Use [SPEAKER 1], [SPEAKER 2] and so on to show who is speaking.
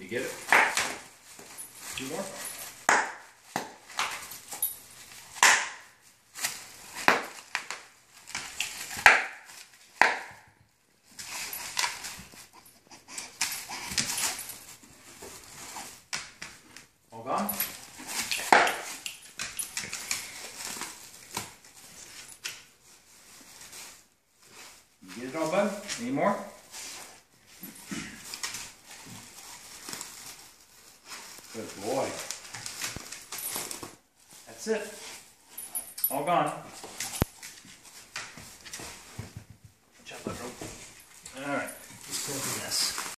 [SPEAKER 1] You get it? 2 more. All gone? You get it all, bud? Any more? Good boy. That's it. All gone.